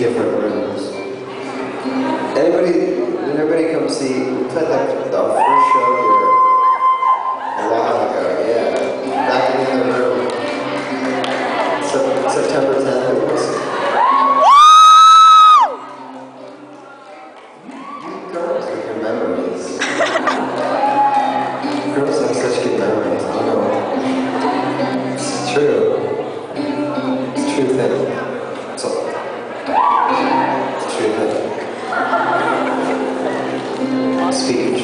different rooms. Did anybody come see, we played like our first show here a while ago, yeah. Back in the other room. September 10th it was. Girls with your memories. Girls have such good memories, I don't know. It's true. It's a true thing. It's a true thing. Speak